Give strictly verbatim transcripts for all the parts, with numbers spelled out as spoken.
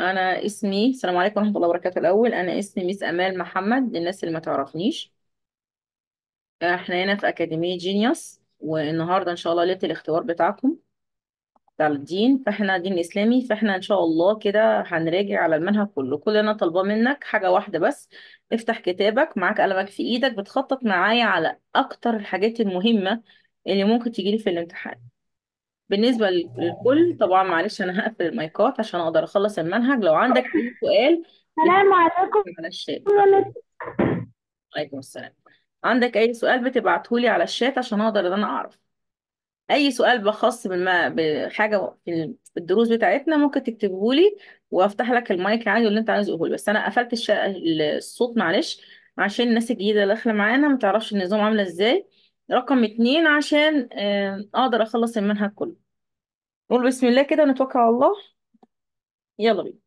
انا اسمي السلام عليكم ورحمه الله وبركاته. الاول انا اسمي ميس امال محمد للناس اللي ما تعرفنيش. احنا هنا في اكاديميه جينيوس، والنهارده ان شاء الله ليله الاختبار بتاعكم بتاع الدين. فاحنا دين اسلامي، فاحنا ان شاء الله كده هنراجع على المنهج كله. كل اللي انا طالباه منك حاجه واحده بس: افتح كتابك، معاك قلمك في ايدك، بتخطط معايا على اكتر الحاجات المهمه اللي ممكن تجيلي في الامتحان. بالنسبة لل- للكل طبعا، معلش أنا هقفل المايكات عشان أقدر أخلص المنهج. لو عندك أي سؤال السلام عليكم على الشات. يا مس. عليكم السلام. عندك اي سؤال بتبعتهولي على الشات عشان اقدر ان انا اعرف. اي سؤال بخاص بالما بحاجه في ال- في الدروس بتاعتنا ممكن تكتبهولي، وافتح لك المايك عادي واللي انت عايزه قوله. بس انا قفلت الش... الصوت معلش، عشان الناس الجديده اللي داخله معانا ما تعرفش النظام عامله ازاي. رقم اتنين عشان آه، اقدر اخلص المنهج كله. نقول بسم الله كده ونتوكل على الله. يلا بينا.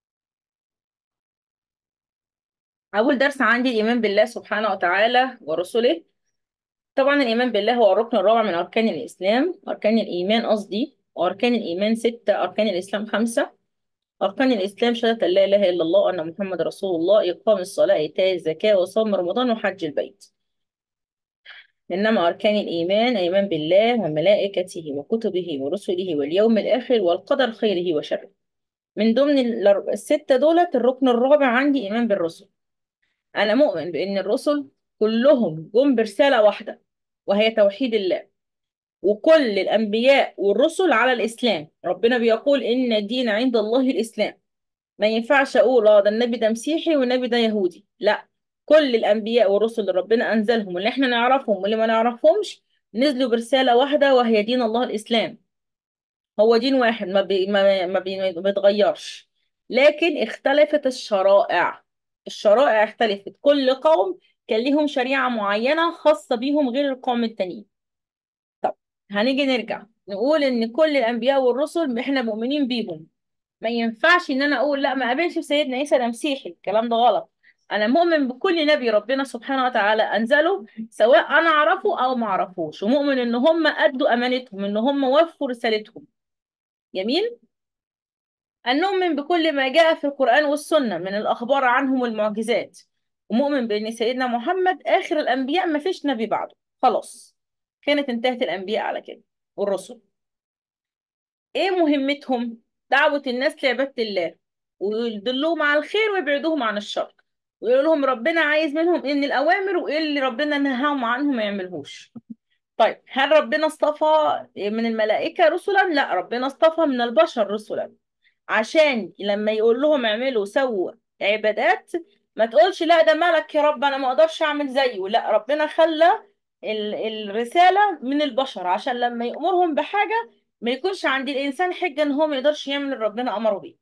اول درس عندي الايمان بالله سبحانه وتعالى ورسله. طبعا الإيمان بالله هو الركن الرابع من أركان الإسلام، أركان الإيمان قصدي. وأركان الإيمان ستة، أركان الإسلام خمسة. أركان الإسلام شهادة أن لا إله إلا الله وأن محمد رسول الله، إقام الصلاة، إيتاء الزكاة، وصوم رمضان، وحج البيت. إنما أركان الإيمان: الإيمان بالله وملائكته وكتبه ورسله واليوم الآخر والقدر خيره وشره. من ضمن ال- الستة دولت الركن الرابع عندي إيمان بالرسل. أنا مؤمن بأن الرسل كلهم جم برسالة واحدة، وهي توحيد الله. وكل الأنبياء والرسل على الإسلام. ربنا بيقول إن الدين عند الله الإسلام. ما ينفعش أقول اه ده النبي ده مسيحي والنبي ده يهودي، لا. كل الأنبياء والرسل اللي ربنا أنزلهم، واللي احنا نعرفهم واللي ما نعرفهمش، نزلوا برسالة واحدة وهي دين الله الإسلام. هو دين واحد ما بي ما ما بي- ما بيتغيرش. لكن اختلفت الشرائع. الشرائع اختلفت، كل قوم كان ليهم شريعة معينة خاصة بيهم غير القوم التانيين. طب هنيجي نرجع نقول ان كل الانبياء والرسل احنا مؤمنين بيهم. ما ينفعش ان انا اقول لا ما قابلش سيدنا عيسى ده مسيحي، الكلام ده غلط. انا مؤمن بكل نبي ربنا سبحانه وتعالى انزله، سواء انا اعرفه او ما اعرفوش، ومؤمن ان هم ادوا امانتهم، ان هم وفوا رسالتهم. جميل. ان نؤمن بكل ما جاء في القرآن والسنة من الاخبار عنهم والمعجزات. ومؤمن بان سيدنا محمد اخر الانبياء، ما فيش نبي بعده. خلاص، كانت انتهت الانبياء على كده والرسل. ايه مهمتهم؟ دعوة الناس لعبادة الله، ويدلوهم على الخير ويبعدوهم عن الشر، ويقول لهم ربنا عايز منهم ايه من الاوامر وايه اللي ربنا نهاهم عنه ما يعملهوش. طيب هل ربنا اصطفى من الملائكة رسلا؟ لا، ربنا اصطفى من البشر رسلا، عشان لما يقول لهم اعملوا سووا عبادات، ما تقولش لا ده ملك يا رب انا ما اقدرش اعمل زيه. لا، ربنا خلى ال- الرسالة من البشر عشان لما يأمرهم بحاجة ما يكونش عند الإنسان حجة إن هو ما يقدرش يعمل اللي ربنا أمره بيه.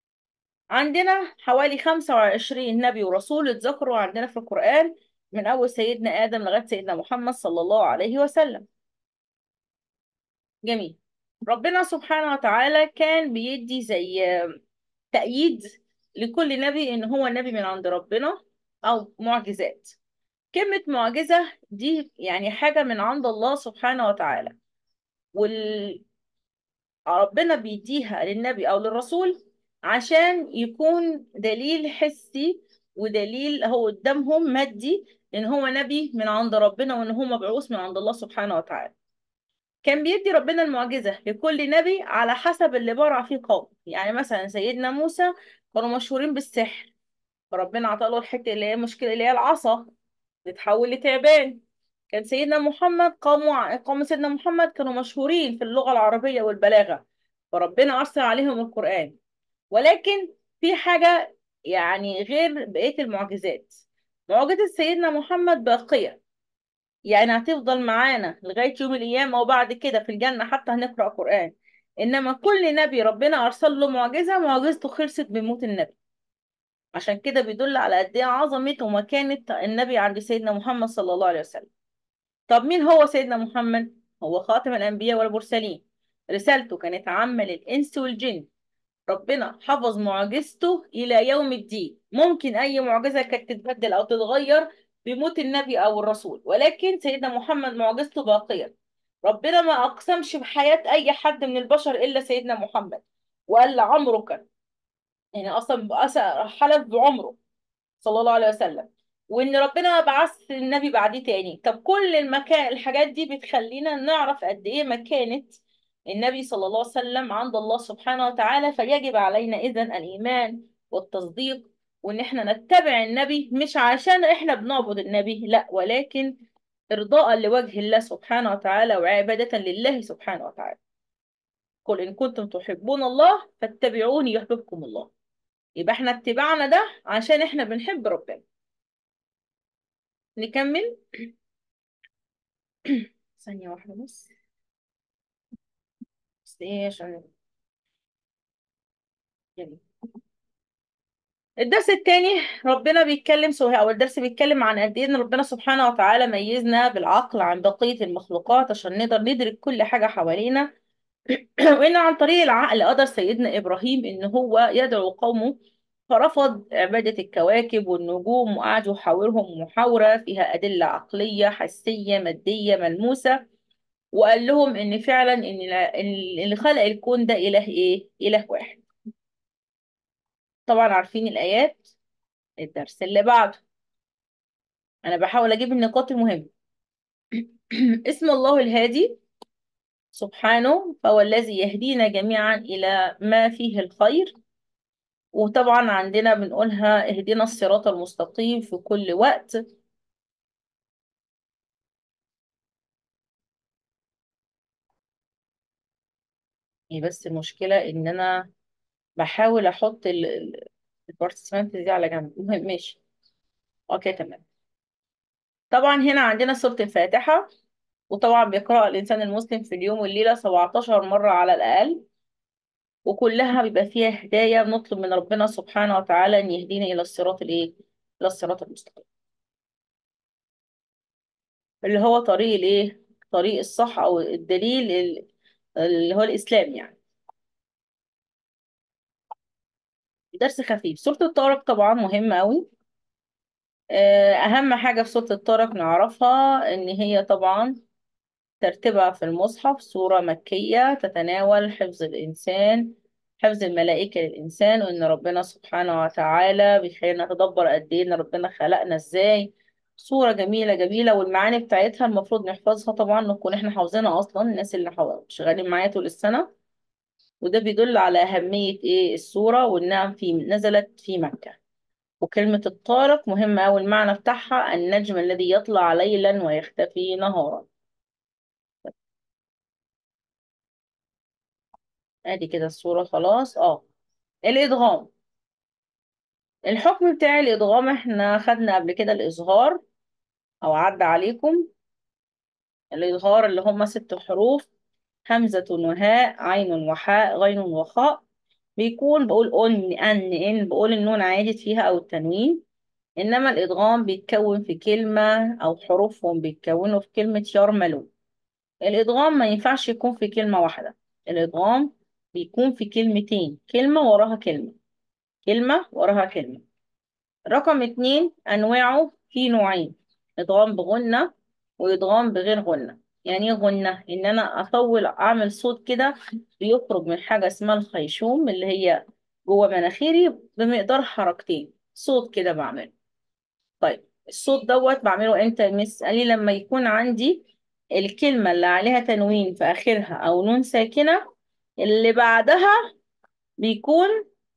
عندنا حوالي خمسة وعشرين نبي ورسول اتذكروا عندنا في القرآن، من أول سيدنا آدم لغاية سيدنا محمد صلى الله عليه وسلم. جميل. ربنا سبحانه وتعالى كان بيدي زي تأييد لكل نبي إن هو نبي من عند ربنا، أو معجزات. كلمة معجزة دي يعني حاجة من عند الله سبحانه وتعالى، وربنا بيديها للنبي أو للرسول عشان يكون دليل حسي، ودليل هو قدامهم مادي إن هو نبي من عند ربنا، وإن هو مبعوث من عند الله سبحانه وتعالى. كان بيدي ربنا المعجزة لكل نبي على حسب اللي برع فيه قوم. يعني مثلا سيدنا موسى كانوا مشهورين بالسحر، فربنا عطاله الحته اللي هي مشكله اللي هي العصا تتحول لتعبان. كان سيدنا محمد قوم قوم سيدنا محمد كانوا مشهورين في اللغه العربيه والبلاغه، فربنا ارسل عليهم القران. ولكن في حاجه يعني غير بقيه المعجزات: معجزه سيدنا محمد باقيه، يعني هتفضل معانا لغايه يوم القيامه، وبعد كده في الجنه حتى هنقرا قران. انما كل نبي ربنا ارسل له معجزه، معجزته خلصت بموت النبي. عشان كده بيدل على قد ايه عظمة ومكانة النبي عند سيدنا محمد صلى الله عليه وسلم. طب مين هو سيدنا محمد؟ هو خاتم الأنبياء والمرسلين. رسالته كانت عامة للإنس والجن. ربنا حفظ معجزته إلى يوم الدين. ممكن أي معجزة كانت تتبدل أو تتغير بموت النبي أو الرسول، ولكن سيدنا محمد معجزته باقية. ربنا ما أقسمش بحياة أي حد من البشر إلا سيدنا محمد، وقال لعمرك يعني اصلا أصلا حلف بعمره صلى الله عليه وسلم، وان ربنا بعث النبي بعديه تاني. طب كل المكان الحاجات دي بتخلينا نعرف قد ايه مكانة النبي صلى الله عليه وسلم عند الله سبحانه وتعالى. فيجب علينا اذن الايمان والتصديق، وان احنا نتبع النبي مش عشان احنا بنعبد النبي، لا، ولكن ارضاء لوجه الله سبحانه وتعالى وعبادة لله سبحانه وتعالى. قل ان كنتم تحبون الله فاتبعوني يحببكم الله. يبقى احنا اتباعنا ده عشان احنا بنحب ربنا. نكمل. ثانية واحدة بس. بس ايه عشان يعني الدرس التاني ربنا بيتكلم سو او الدرس بيتكلم عن قد ايه ان ربنا سبحانه وتعالى ميزنا بالعقل عن بقية المخلوقات عشان نقدر ندرك كل حاجة حوالينا. وان عن طريق العقل قدر سيدنا ابراهيم ان هو يدعو قومه، فرفض عبادة الكواكب والنجوم وقعد يحاورهم محاورة فيها أدلة عقلية حسية مادية ملموسة. وقال لهم ان فعلا ان لا- إن اللي خلق الكون ده اله ايه؟ اله واحد. طبعا عارفين الايات. الدرس اللي بعده انا بحاول اجيب النقاط المهمه. اسم الله الهادي سبحانه، فهو الذي يهدينا جميعا الى ما فيه الخير. وطبعا عندنا بنقولها اهدنا الصراط المستقيم في كل وقت. هي بس المشكله ان انا بحاول احط البارتيسيبانت دي على جنب. المهم ماشي. اوكي تمام. طبعا هنا عندنا سورة الفاتحة، وطبعا بيقرأ الإنسان المسلم في اليوم والليلة سبعتاشر مرة على الأقل. وكلها بيبقى فيها هداية، بنطلب من ربنا سبحانه وتعالى أن يهدينا إلى الصراط الإيه؟ إلى الصراط المستقيم، اللي هو طريق الإيه؟ طريق الصح أو الدليل ال- اللي هو الإسلام يعني. درس خفيف. سورة الطارق طبعا مهمة أوي. آه، أهم حاجة في سورة الطارق نعرفها إن هي طبعا ترتيبها في المصحف سورة مكية تتناول حفظ الإنسان، حفظ الملائكة للإنسان، وإن ربنا سبحانه وتعالى بيخلينا نتدبر قد إيه إن ربنا خلقنا إزاي. صورة جميلة جميلة، والمعاني بتاعتها المفروض نحفظها طبعا، نكون إحنا حافظينها أصلا، الناس اللي حو- شغالين معايا طول السنة. وده بيدل على أهمية إيه السورة، وإنها في نزلت في مكة. وكلمة الطارق مهمة أوي، المعنى بتاعها النجم الذي يطلع ليلا ويختفي نهارا. ادي كده الصورة خلاص. اه الادغام. الحكم بتاع الادغام احنا خدنا قبل كده الاظهار او عدى عليكم. الاظهار اللي هم ست حروف: همزة وهاء عين وحاء غين وخاء. بيكون بقول ان ان ان بقول النون عادي فيها او التنوين. انما الادغام بيتكون في كلمة او حروفهم بيتكونوا في كلمة يرملون. الادغام ما ينفعش يكون في كلمة واحدة. الادغام بيكون في كلمتين، كلمة وراها كلمة، كلمة وراها كلمة. رقم اتنين أنواعه في نوعين: إدغام بغنة وإدغام بغير غنة. يعني إيه غنة؟ إن أنا أطول أعمل صوت كده بيخرج من حاجة اسمها الخيشوم اللي هي جوه مناخيري بمقدار حركتين، صوت كده بعمله. طيب الصوت دوت بعمله امتى يا مس؟ قالي لما يكون عندي الكلمة اللي عليها تنوين في آخرها أو نون ساكنة، اللي بعدها بيكون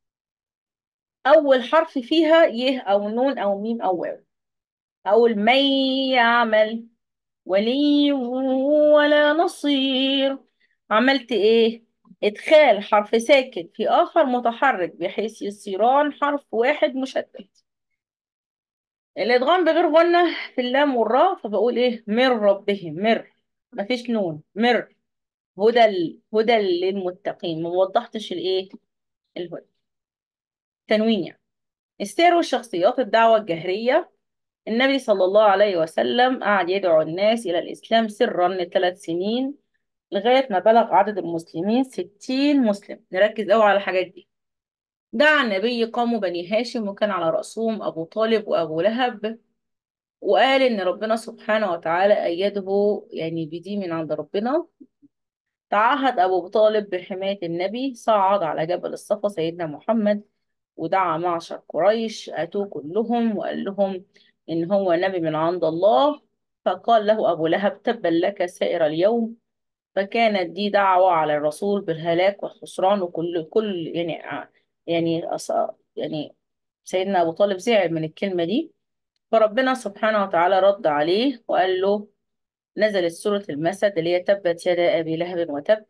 أول حرف فيها يه أو نون أو ميم أو واو. أقول من يعمل ولي ولا نصير. عملت إيه؟ إدخال حرف ساكن في آخر متحرك بحيث يصيران حرف واحد مشدد. الإدغام بغير غنة في اللام والراء، فبقول إيه؟ من ربهم، مر، مفيش نون، مر. هدى ال- هدى للمتقين. ما وضحتش الإيه؟ الهدى، تنوين يعني. السير والشخصيات. الدعوة الجهرية. النبي صلى الله عليه وسلم قعد يدعو الناس إلى الإسلام سرا لثلاث سنين، لغاية ما بلغ عدد المسلمين ستين مسلم. نركز أوي على الحاجات دي. دعا النبي قوم بني هاشم وكان على رأسهم أبو طالب وأبو لهب، وقال إن ربنا سبحانه وتعالى أيده يعني بدي من عند ربنا. تعهد أبو طالب بحماية النبي، صعد على جبل الصفا سيدنا محمد ودعا معشر قريش أتوه كلهم وقال لهم إن هو نبي من عند الله. فقال له أبو لهب تبا لك سائر اليوم. فكانت دي دعوة على الرسول بالهلاك والخسران، وكل كل يعني يعني أص- يعني سيدنا أبو طالب زعل من الكلمة دي. فربنا سبحانه وتعالى رد عليه وقال له، نزلت سورة المسد اللي هي تبت يدا أبي لهب وتب.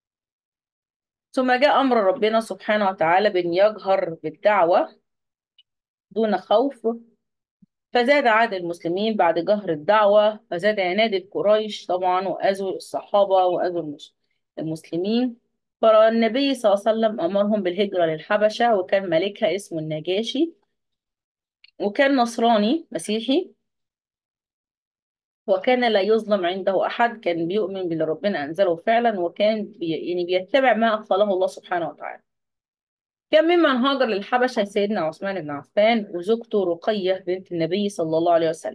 ثم جاء أمر ربنا سبحانه وتعالى بأن يجهر بالدعوة دون خوف. فزاد عدد المسلمين بعد جهر الدعوة، فزاد عناد القريش طبعا، وأذوا الصحابة وأذوا المس- المسلمين. فالنبي صلى الله عليه وسلم أمرهم بالهجرة للحبشة، وكان ملكها اسمه النجاشي، وكان نصراني مسيحي. وكان لا يظلم عنده أحد، كان بيؤمن باللي ربنا أنزله فعلا، وكان بي يعني بيتبع ما أقاله الله سبحانه وتعالى. كان ممن هاجر للحبشة سيدنا عثمان بن عفان وزوجته رقية بنت النبي صلى الله عليه وسلم.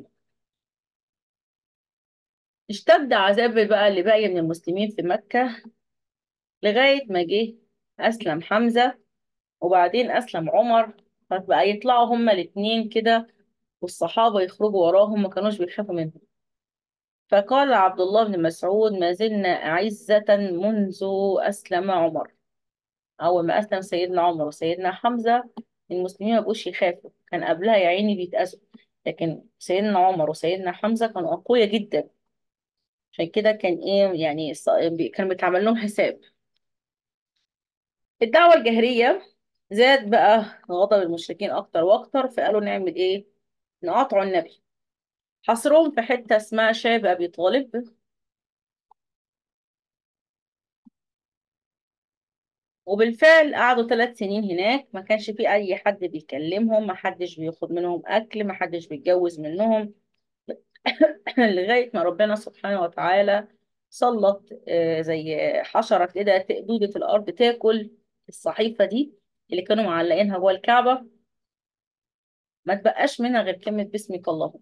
اشتد عذاب بقى اللي باقي من المسلمين في مكة لغاية ما جه أسلم حمزة، وبعدين أسلم عمر. فبقى يطلعوا هما الاتنين كده، والصحابة يخرجوا وراهم، ما كانوش بيخافوا منهم. فقال عبد الله بن مسعود ما زلنا أعزة منذ أسلم عمر. أول ما أسلم سيدنا عمر وسيدنا حمزة، المسلمين ما بقوش يخافوا، كان قبلها يا عيني بيتأذوا. لكن سيدنا عمر وسيدنا حمزة كانوا أقوياء جدا، عشان كده كان إيه يعني الص- بي- كان بيتعمل لهم حساب. الدعوة الجهرية زاد بقى غضب المشركين أكتر وأكتر، فقالوا نعمل إيه؟ نقاطعوا النبي. حصرهم في حتة اسمها شاب أبي طالب. وبالفعل قعدوا ثلاث سنين هناك، ما كانش في أي حد بيكلمهم، ما حدش بياخد منهم أكل، ما حدش بيتجوز منهم. لغاية ما ربنا سبحانه وتعالى سلط آه، زي حشرة كده دودة الأرض تاكل الصحيفة دي اللي كانوا معلقينها جوه الكعبة، ما تبقاش منها غير كلمة باسمك اللهم.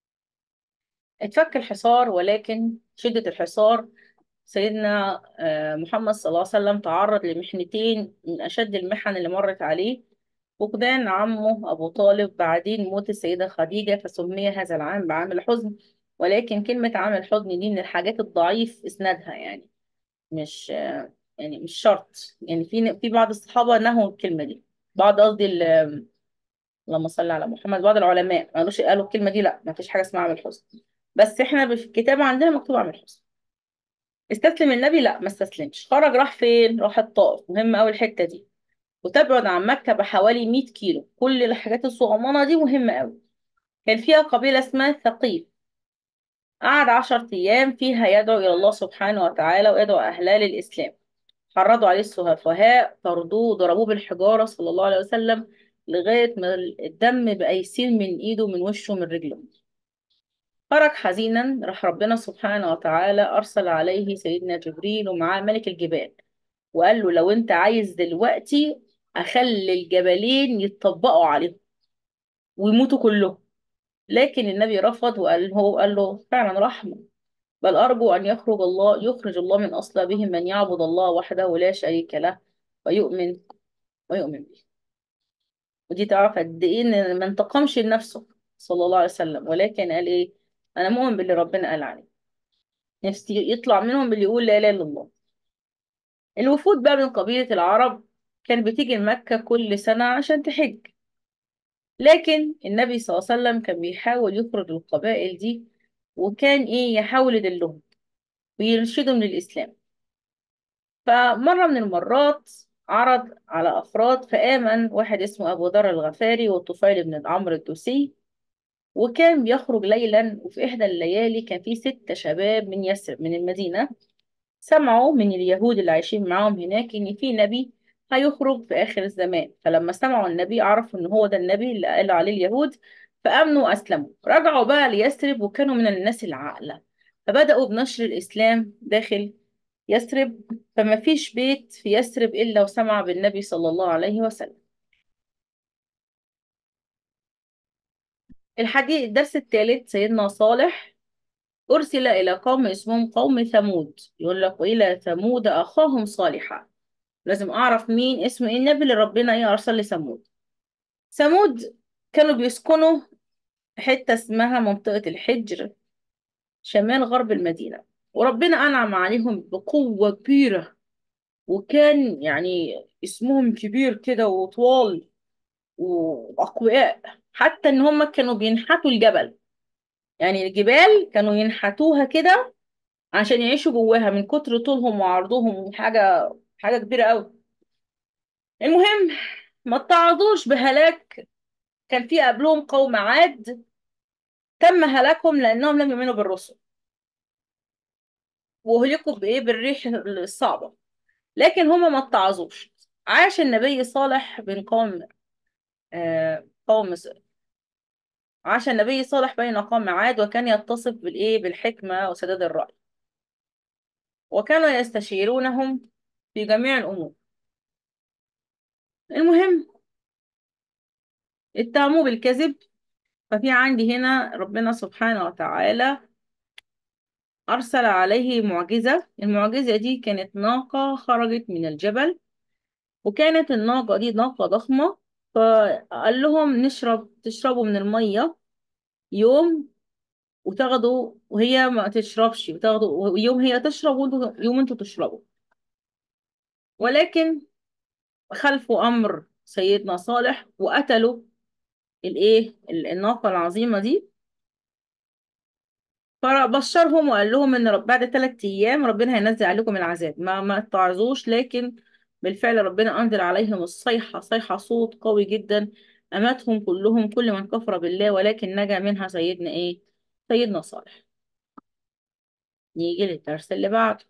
اتفك الحصار، ولكن شدة الحصار سيدنا آه، محمد صلى الله عليه وسلم تعرض لمحنتين من أشد المحن اللي مرت عليه: فقدان عمه أبو طالب، بعدين موت السيدة خديجة، فسمي هذا العام بعام الحزن. ولكن كلمة عام الحزن دي من الحاجات الضعيف إسنادها، يعني مش آه، يعني مش شرط، يعني في في بعض الصحابة نهوا الكلمة دي. بعض قصدي ال- اللهم صل على محمد، بعض العلماء ما قالوش، قالوا الكلمة دي لا، ما فيش حاجة اسمها عام الحزن. بس احنا في الكتاب عندنا مكتوب عام الحزن. استسلم النبي؟ لا، ما استسلمش. خرج راح فين؟ راح الطائف، مهم قوي الحتة دي. وتبعد عن مكة بحوالي مية كيلو. كل الحاجات الصغننة دي مهمة قوي. كان فيها قبيلة اسمها ثقيف. قعد عشر أيام فيها يدعو إلى الله سبحانه وتعالى ويدعو أهلها للإسلام. حرضوا عليه السفهاء، طردوه، ضربوه بالحجارة صلى الله عليه وسلم، لغاية ما الدم بقى يسيل من إيده من وشه من رجله. خرج حزينا، راح ربنا سبحانه وتعالى أرسل عليه سيدنا جبريل ومعاه ملك الجبال، وقال له لو أنت عايز دلوقتي أخلي الجبلين يتطبقوا عليهم ويموتوا كلهم. لكن النبي رفض، وقال هو قال له فعلا رحمة، بل أرجو أن يخرج الله يخرج الله من أصلابهم من يعبد الله وحده لا شريك له ويؤمن ويؤمن به. ودي تعرف قد إيه إن ما انتقمش لنفسه صلى الله عليه وسلم، ولكن قال إيه؟ أنا مؤمن باللي ربنا قال عليه، نفسي يطلع منهم باللي يقول لا إله إلا الله. الوفود بقى من قبيلة العرب كان بتيجي لمكة كل سنة عشان تحج. لكن النبي صلى الله عليه وسلم كان بيحاول يخرج القبائل دي، وكان إيه يحاول يدلهم ويرشدهم للإسلام. فمرة من المرات عرض على أفراد، فآمن واحد اسمه أبو ذر الغفاري والطفيل بن عمرو الدوسي. وكان بيخرج ليلا، وفي إحدى الليالي كان في ست شباب من يثرب من المدينة سمعوا من اليهود اللي عايشين معاهم هناك إن في نبي هيخرج في آخر الزمان. فلما سمعوا النبي عرفوا إن هو ده النبي اللي قال عليه اليهود، فآمنوا وأسلموا. رجعوا بقى ليثرب، وكانوا من الناس العاقلة، فبدأوا بنشر الإسلام داخل يثرب. فما فيش بيت في يثرب إلا وسمع بالنبي صلى الله عليه وسلم. الحديث الدرس الثالث: سيدنا صالح أرسل إلى قوم اسمهم قوم ثمود. يقول لك وإلى ثمود أخاهم صالحا. لازم أعرف مين اسمه إيه النبي اللي ربنا إيه أرسل لثمود. ثمود كانوا بيسكنوا حتة اسمها منطقة الحجر، شمال غرب المدينة. وربنا أنعم عليهم بقوة كبيرة، وكان يعني اسمهم كبير كده وطوال وأقوياء، حتى إن هم كانوا بينحتوا الجبل. يعني الجبال كانوا ينحتوها كده عشان يعيشوا جواها من كتر طولهم وعرضهم، حاجة حاجة كبيرة قوي. المهم، ما تعرضوش بهلاك. كان في قبلهم قوم عاد، تم هلاكهم لأنهم لم يؤمنوا بالرسل، وهلكوا بإيه؟ بالريح الصعبة. لكن هما ما اتعظوش. عاش النبي صالح بين قوم آه قوم عاش النبي صالح بين قوم عاد، وكان يتصف بالإيه؟ بالحكمة وسداد الرأي، وكانوا يستشيرونهم في جميع الأمور. المهم، اتهموه بالكذب. ففي عندي هنا ربنا سبحانه وتعالى أرسل عليه معجزة. المعجزة دي كانت ناقة خرجت من الجبل، وكانت الناقة دي ناقة ضخمة. فقال لهم نشرب تشربوا من المية يوم، وتاخدوا وهي ما تشربش، وتاخدوا يوم هي تشرب وانتوا يوم انتوا تشربوا. ولكن خلفوا أمر سيدنا صالح وقتلوا الايه الناقة العظيمة دي. فبشرهم وقال لهم ان رب بعد ثلاث ايام ربنا هينزل عليكم العذاب. ما ما تعرضوش، لكن بالفعل ربنا انزل عليهم الصيحة، صيحة صوت قوي جدا، اماتهم كلهم، كل من كفر بالله، ولكن نجا منها سيدنا ايه سيدنا صالح. نيجي للدرس اللي بعده.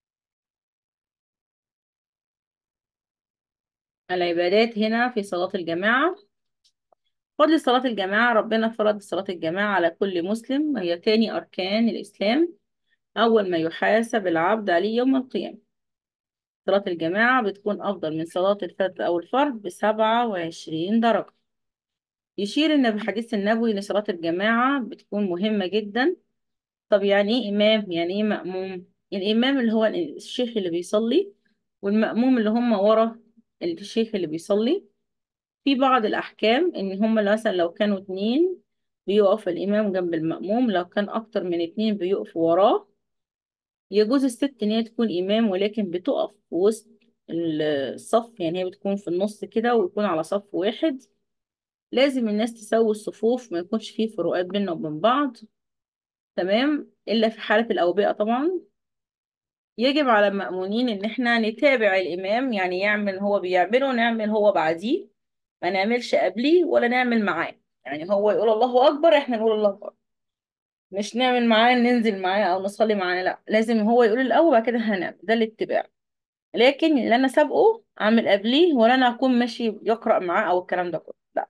العبادات هنا في صلاة الجماعة. فضل صلاة الجماعة، ربنا فرض صلاة الجماعة على كل مسلم، وهي تاني أركان الإسلام، أول ما يحاسب العبد عليه يوم القيامة. صلاة الجماعة بتكون أفضل من صلاة الفرد أو الفرد بسبعة وعشرين درجة. يشير إن بحديث النبوي إن صلاة الجماعة بتكون مهمة جدا. طب يعني إيه إمام؟ يعني إيه مأموم؟ الإمام اللي هو الشيخ اللي بيصلي، والمأموم اللي هم ورا الشيخ اللي بيصلي. في بعض الأحكام إن هم مثلا لو كانوا اتنين بيقف الإمام جنب المأموم، لو كان أكتر من اتنين بيقفوا وراه. يجوز الست إن هي تكون إمام، ولكن بتقف في وسط الصف، يعني هي بتكون في النص كده ويكون على صف واحد. لازم الناس تسوي الصفوف، ما يكونش فيه فروقات بيننا وبين بعض. تمام، إلا في حالة الأوبئة طبعا. يجب على المأمونين إن احنا نتابع الإمام، يعني يعمل هو بيعمله نعمل هو بعديه، ما نعملش قبليه ولا نعمل معاه. يعني هو يقول الله أكبر احنا نقول الله أكبر، مش نعمل معاه ننزل معاه أو نصلي معاه، لا، لازم هو يقول الأول بعد كده هنعمل، ده الاتباع. لكن اللي انا سابقه اعمل قبليه، ولا انا اكون ماشي يقرأ معاه او الكلام ده كله، لا.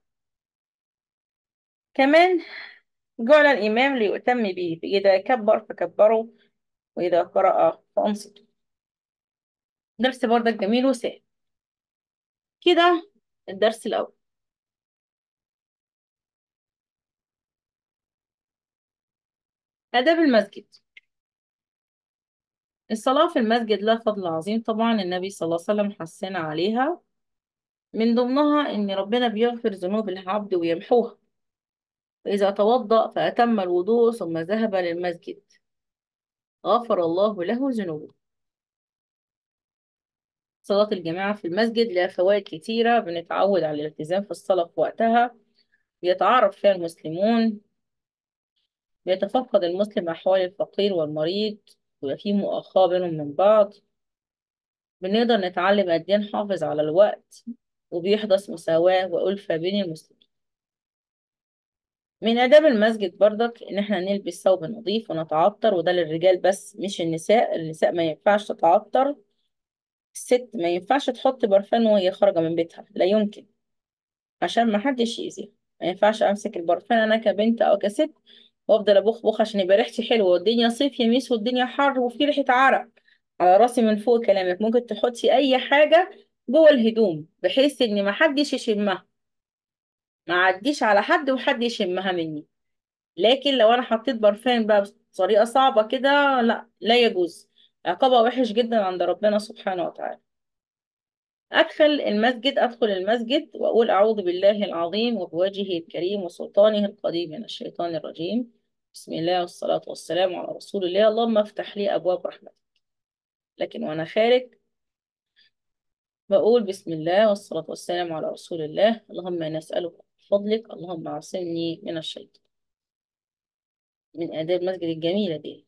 كمان جعل الامام ليؤتم به، اذا كبر فكبروا، واذا قرأ فانصتوا. درس برضك جميل وسهل كده. الدرس الاول، آداب المسجد. الصلاة في المسجد لها فضل عظيم طبعا، النبي صلى الله عليه وسلم حثنا عليها. من ضمنها ان ربنا بيغفر ذنوب العبد ويمحوها. فإذا توضأ فأتم الوضوء ثم ذهب للمسجد غفر الله له ذنوبه. صلاة الجماعة في المسجد لها فوائد كتيرة، بنتعود على الالتزام في الصلاة في وقتها، بيتعرف فيها المسلمون، بيتفقد المسلم أحوال الفقير والمريض، ويبقى فيه مؤاخاة بينهم من بعض. بنقدر نتعلم قد إيه نحافظ على الوقت، وبيحدث مساواة وألفة بين المسلمين. من آداب المسجد برضك إن احنا نلبس ثوب نظيف ونتعطر، وده للرجال بس مش النساء. النساء ما ينفعش تتعطر. الست ما ينفعش تحط برفان وهي خارجة من بيتها، لا يمكن، عشان ما حدش يأذيها. ما ينفعش امسك البرفان انا كبنت او كست وافضل ابخ بخ عشان يبقى ريحتي حلوه، والدنيا صيف يميس والدنيا حر وفي ريحه عرق على راسي من فوق. كلامك ممكن تحطي اي حاجه جوه الهدوم بحيث ان ما حدش يشمها، ما عديش على حد وحد يشمها مني. لكن لو انا حطيت برفان بقى بطريقه صعبه كده، لا لا يجوز، عقابها وحش جدا عند ربنا سبحانه وتعالى. أدخل المسجد أدخل المسجد وأقول أعوذ بالله العظيم وبوجهه الكريم وسلطانه القديم من الشيطان الرجيم، بسم الله والصلاة والسلام على رسول الله، اللهم افتح لي أبواب رحمتك. لكن وأنا خارج بقول بسم الله والصلاة والسلام على رسول الله، اللهم نسألك فضلك، اللهم عصمني من الشيطان. من آداب المسجد الجميلة دي.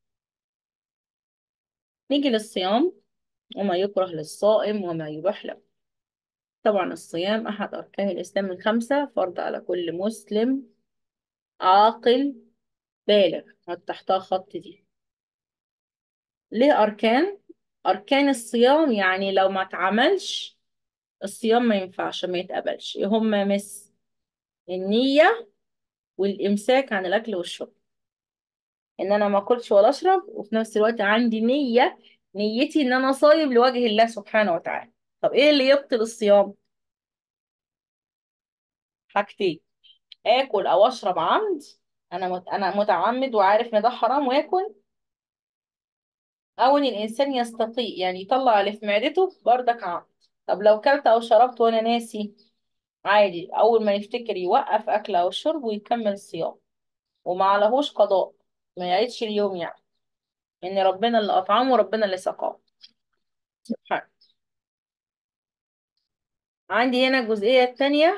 نيجي للصيام وما يكره للصائم وما يباح له. طبعا الصيام أحد أركان الإسلام الخمسة، فرض على كل مسلم عاقل بالغ. حط تحتها خط دي. ليه أركان؟ أركان الصيام يعني لو ما اتعملش الصيام ما ينفعش، ما يتقبلش. إيه هما؟ مس النية والإمساك عن الأكل والشرب، إن أنا ما أكلش ولا أشرب، وفي نفس الوقت عندي نية، نيتي إن أنا صايم لوجه الله سبحانه وتعالى. طب إيه اللي يبطل الصيام؟ حاجتين: آكل أو أشرب عمد، أنا مت... أنا متعمد وعارف إن ده حرام وآكل، أو إن الإنسان يستقي يعني يطلع اللي في معدته بردك عمد. طب لو كلت أو شربت وأنا ناسي، عادي، أول ما يفتكر يوقف أكل أو شرب ويكمل الصيام، وما عليهوش قضاء، ما يعيدش اليوم يعني، إن ربنا اللي أطعمه وربنا اللي سقاه سبحانه. عندي هنا الجزئية التانية: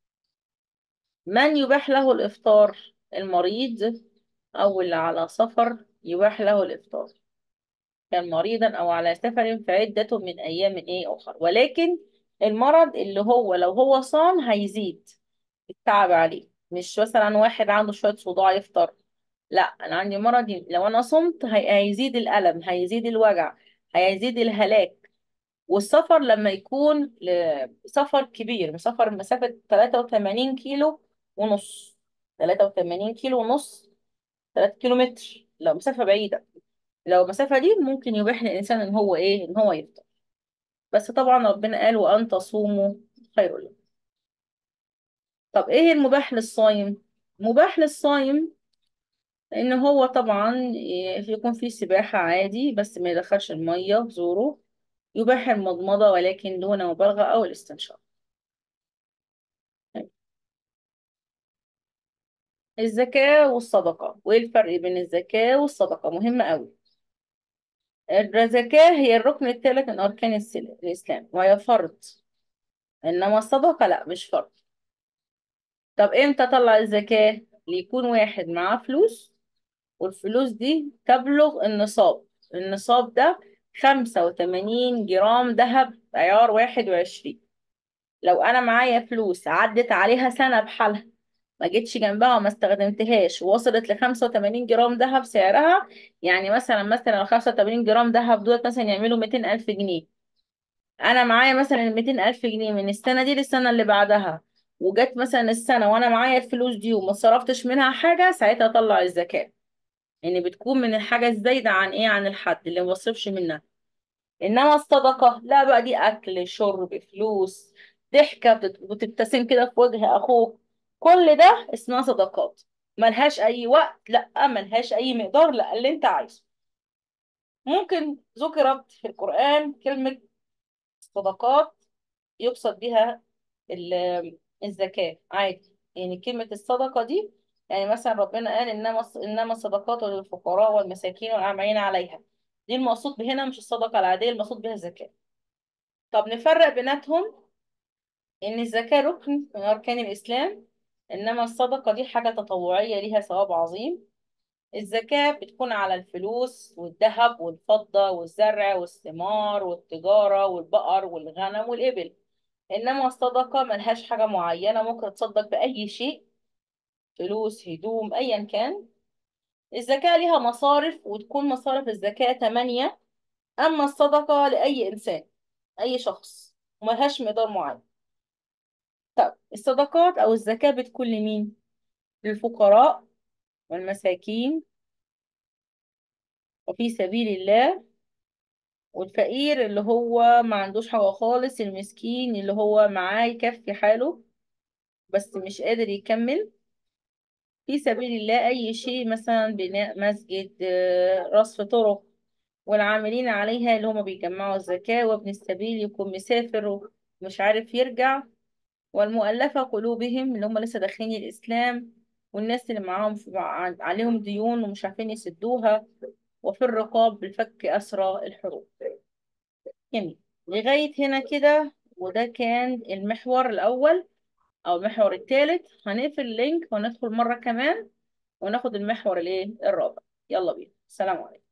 من يباح له الإفطار؟ المريض أو اللي على سفر يباح له الإفطار، كان مريضا أو على سفر فعدة من أيام إيه أخرى. ولكن المرض اللي هو لو هو صام هيزيد التعب عليه، مش مثلا واحد عنده شوية صداع يفطر، لا، أنا عندي مرض لو أنا صمت هي- هيزيد الألم، هيزيد الوجع، هيزيد الهلاك. والسفر لما يكون ل- سفر كبير، سفر مسافة ثلاثة وثمانين كيلو ونص، ثلاثة وثمانين كيلو ونص، ثلاثة كيلو متر، لو مسافة بعيدة، لو المسافة دي ممكن يبيح للإنسان إن هو إيه، إن هو يفطر. بس طبعا ربنا قال وأن تصوموا خير لكم. طب إيه المباح للصايم؟ مباح للصايم إن هو طبعا ي- يكون فيه سباحة عادي بس ما يدخلش المية في زوره، يباح المضمضة ولكن دون مبالغة أو الاستنشاق. الزكاة والصدقة، وإيه الفرق بين الزكاة والصدقة؟ مهمة أوي. الزكاة هي الركن الثالث من أركان السل- الإسلام وهي فرض، إنما الصدقة لا، مش فرض. طب إمتى أطلع الزكاة؟ ليكون واحد معاه فلوس والفلوس دي تبلغ النصاب. النصاب ده خمسة وثمانين جرام ذهب عيار واحد وعشرين. لو أنا معايا فلوس عدت عليها سنة بحالها، ما جيتش جنبها وما استخدمتهاش، ووصلت ل خمسة وثمانين جرام ذهب سعرها، يعني مثلا مثلا ال خمسة وثمانين جرام ذهب دول مثلا يعملوا مئتين ألف جنيه. أنا معايا مثلا ال مئتين ألف جنيه من السنة دي للسنة اللي بعدها، وجت مثلا السنة وأنا معايا الفلوس دي وما صرفتش منها حاجة، ساعتها أطلع الزكاة. يعني بتكون من الحاجة الزايدة عن إيه، عن الحد اللي ما بصرفش منها. انما الصدقة لا بقى، دي اكل شرب فلوس، ضحكة بتت- بتبتسم كده في وجه اخوك، كل ده اسمها صدقات. ملهاش اي وقت، لا ملهاش اي مقدار، لا اللي انت عايزه. ممكن ذكرت في القرآن كلمة صدقات يقصد بها ال- الزكاة عادي، يعني كلمة الصدقة دي، يعني مثلا ربنا قال إنما إنما الصدقات للفقراء والمساكين والعاملين عليها، دي المقصود بهنا مش الصدقة العادية، المقصود بها الزكاة. طب نفرق بيناتهم، إن الزكاة ركن من أركان الإسلام، إنما الصدقة دي حاجة تطوعية ليها ثواب عظيم. الزكاة بتكون على الفلوس والذهب والفضة والزرع والثمار والتجارة والبقر والغنم والإبل. إنما الصدقة ملهاش حاجة معينة، ممكن تصدق بأي شيء، فلوس، هدوم، أيا كان. الزكاة ليها مصارف وتكون مصارف الزكاة ثمانية، أما الصدقة لأي إنسان، أي شخص، وملهاش مقدار معين. طب الصدقات أو الزكاة بتكون لمين؟ للفقراء والمساكين وفي سبيل الله، والفقير اللي هو ما عندوش حاجة خالص، المسكين اللي هو معاه يكفي حاله بس مش قادر يكمل. في سبيل الله أي شيء، مثلا بناء مسجد، آه، رصف طرق، والعاملين عليها اللي هم بيجمعوا الزكاة، وابن السبيل يكون مسافر ومش عارف يرجع، والمؤلفة قلوبهم اللي هم لسه داخلين الإسلام، والناس اللي معاهم في- عليهم ديون ومش عارفين يسدوها، وفي الرقاب بالفك أسرى الحروب. جميل. لغاية هنا كده، وده كان المحور الأول أو المحور الثالث. هنقفل اللينك وندخل مرة كمان وناخد المحور الايه الرابع. يلا بينا، السلام عليكم.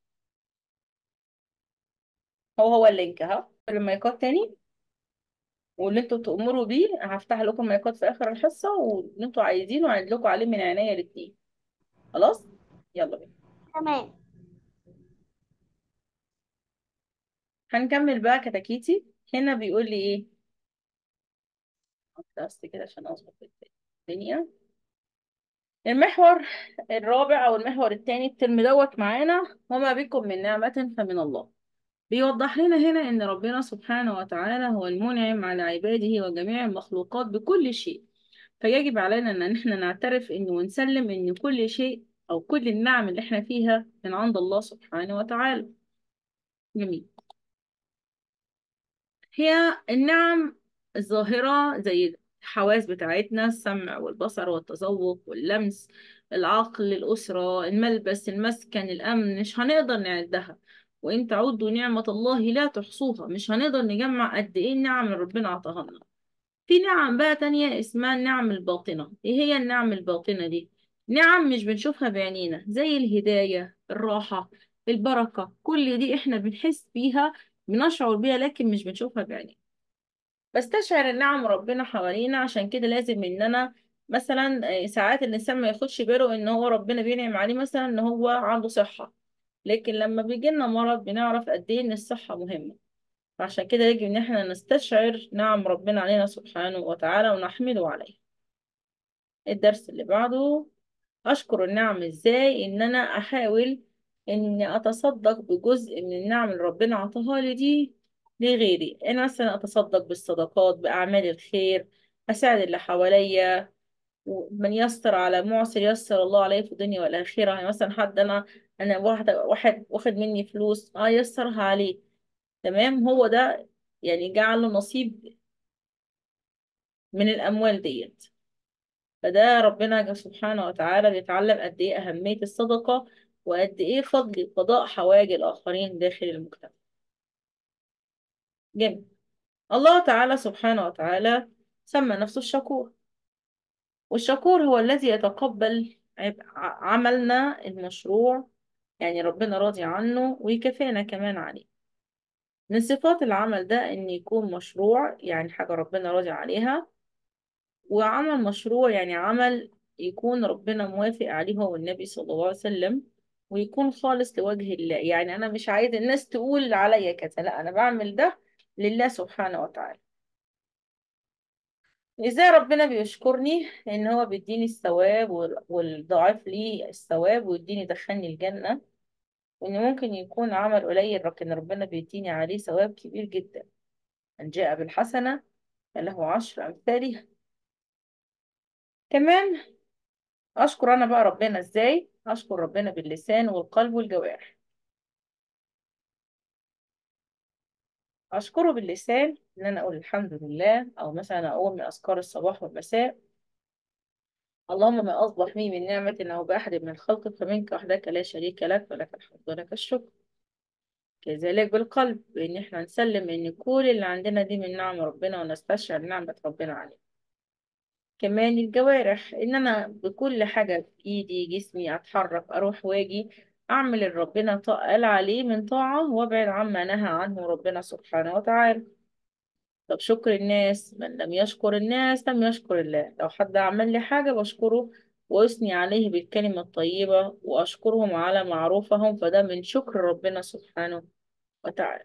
هو هو اللينك اهو، المايكات تاني، واللي انتوا تأمروا بيه هفتح لكم مايكات في آخر الحصة، واللي انتوا عايزينه هعيد لكم عليه من عينيا الاتنين. خلاص، يلا بينا. تمام. هنكمل بقى كتاكيتي. هنا بيقول لي ايه، بس كده عشان اظبط الدنيا. المحور الرابع او المحور الثاني الترم دوت معانا، وما بكم من نعمة فمن الله. بيوضح لنا هنا ان ربنا سبحانه وتعالى هو المنعم على عباده وجميع المخلوقات بكل شيء. فيجب علينا ان احنا نعترف انه ونسلم ان كل شيء او كل النعم اللي احنا فيها من عند الله سبحانه وتعالى. جميل. هي النعم الظاهرة زي الحواس بتاعتنا، السمع والبصر والتذوق واللمس، العقل، الأسرة، الملبس، المسكن، الأمن، مش هنقدر نعدها. وإن تعدوا نعمة الله لا تحصوها. مش هنقدر نجمع قد إيه النعم اللي ربنا عطاها لنا. في نعم بقى تانية اسمها النعم الباطنة. إيه هي النعم الباطنة دي؟ نعم مش بنشوفها بعينينا، زي الهداية، الراحة، البركة. كل دي إحنا بنحس بيها، بنشعر بيها، لكن مش بنشوفها بعينينا. بستشعر النعم ربنا حوالينا. عشان كده لازم ان انا مثلا آه، ساعات الانسان ما ياخدش باله ان هو ربنا بينعم عليه، مثلا ان هو عنده صحة، لكن لما بيجي لنا مرض بنعرف قد ايه ان الصحة مهمة. فعشان كده يجب ان احنا نستشعر نعم ربنا علينا سبحانه وتعالى ونحمده عليه. الدرس اللي بعده، أشكر النعم إزاي؟ إن أنا أحاول إني أتصدق بجزء من النعم اللي ربنا عطاها لي دي لغيري. أنا مثلا أتصدق بالصدقات، بأعمال الخير، أساعد اللي حواليا. ومن يسر على معسر يسر الله عليه في الدنيا والآخرة. يعني مثلا حد أنا أنا واحد واحد واخد مني فلوس، أه يسرها عليه. تمام، هو ده يعني جعل له نصيب من الأموال ديت. فده ربنا سبحانه وتعالى بيتعلم قد ايه أهمية الصدقة، وقد ايه فضل قضاء حوائج الآخرين داخل المجتمع. جميل. الله تعالى سبحانه وتعالى سمى نفسه الشكور. والشكور هو الذي يتقبل عب- ع- عملنا المشروع، يعني ربنا راضي عنه ويكافئنا كمان عليه. من صفات العمل ده ان يكون مشروع، يعني حاجة ربنا راضي عليها. وعمل مشروع يعني عمل يكون ربنا موافق عليه هو والنبي صلى الله عليه وسلم، ويكون خالص لوجه الله. يعني أنا مش عايز الناس تقول عليا كذا، لا، أنا بعمل ده لله سبحانه وتعالى. إزاي ربنا بيشكرني؟ إن هو بيديني الثواب وال- والضعف لي الثواب، ويديني دخلني الجنة. وإن ممكن يكون عمل قليل لكن ربنا بيديني عليه ثواب كبير جدا. من جاء بالحسنة فله عشر أمثالها. كمان اشكر انا بقى ربنا ازاي؟ اشكر ربنا باللسان والقلب والجوارح. اشكره باللسان ان انا اقول الحمد لله، او مثلا اقول من اذكار الصباح والمساء: اللهم ما اصبح بي من نعمة او باحد من خلقك فمنك وحدك لا شريك لك، ولك الحمد ولك الشكر. كذلك بالقلب، بان احنا نسلم ان كل اللي عندنا دي من نعم ربنا، ونستشعر نعمة ربنا علينا. كمان الجوارح، ان انا بكل حاجة في ايدي جسمي اتحرك اروح واجي، اعمل اللي ربنا ط- قال عليه من طاعة، وابعد عما نهى عنه ربنا سبحانه وتعالى. طب شكر الناس، من لم يشكر الناس لم يشكر الله. لو حد عمل لي حاجة بشكره واثني عليه بالكلمة الطيبة، واشكرهم على معروفهم، فده من شكر ربنا سبحانه وتعالى.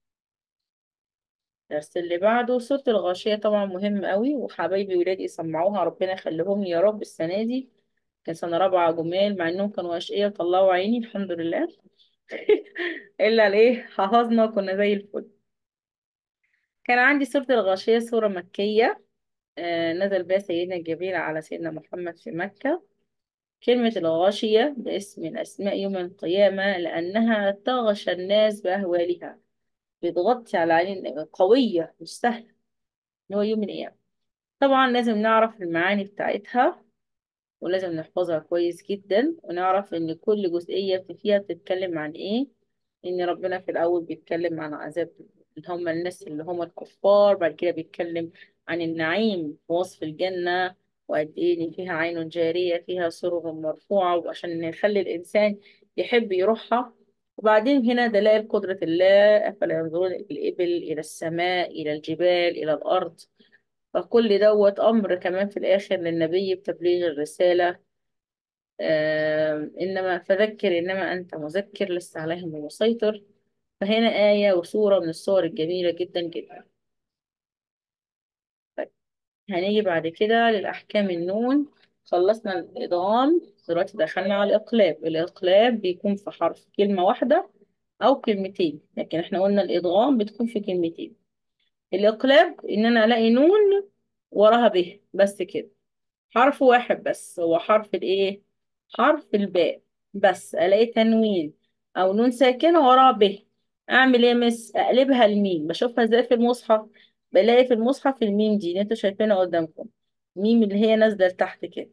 الدرس اللي بعده سورة الغاشية، طبعا مهم قوي، وحبايبي ولادي يسمعوها ربنا يخليهم لي يا رب السنة دي. كان سنة رابعة جمال، مع انهم كانوا أشقياء وطلعوا عيني الحمد لله. إلا ليه حفظنا وكنا زي الفل. كان عندي سورة الغاشية، سورة مكية. آه نزل بها سيدنا جبريل على سيدنا محمد في مكة. كلمة الغاشية ده اسم من أسماء يوم القيامة، لأنها تغشى الناس بأهوالها، بتغطي على عين قوية مش سهلة، اللي هو يوم القيامة. طبعا لازم نعرف المعاني بتاعتها، ولازم نحفظها كويس جدا، ونعرف ان كل جزئية فيها بتتكلم عن ايه. ان ربنا في الاول بيتكلم عن عذاب اللي هم الناس اللي هم الكفار، بعد كده بيتكلم عن النعيم ووصف الجنة، وقد ايه ان فيها عين جارية فيها سرر مرفوعة، وعشان يخلي الانسان يحب يروحها. وبعدين هنا دلائل قدرة الله، أفلا ينظرون إلى الإبل، إلى السماء، إلى الجبال، إلى الأرض. فكل دوت أمر كمان في الآخر للنبي بتبليغ الرسالة. آه إنما فذكر إنما أنت مذكر لست عليهم بمسيطر. فهنا آية وسورة من الصور الجميلة جدا جدا. طيب، هنيجي بعد كده للأحكام النون. خلصنا الإدغام، دلوقتي دخلنا على الإقلاب. الإقلاب بيكون في حرف كلمة واحدة أو كلمتين، لكن احنا قلنا الإدغام بتكون في كلمتين. الإقلاب إن أنا ألاقي نون وراها ب بس كده، حرف واحد بس هو حرف الايه، حرف الباء. بس الاقي تنوين او نون ساكنه وراها ب، اعمل ايه يا مس؟ اقلبها الميم. بشوفها ازاي في المصحف؟ بلاقي في المصحف الميم دي اللي انتوا شايفينها قدامكم، ميم اللي هي نازله لتحت كده.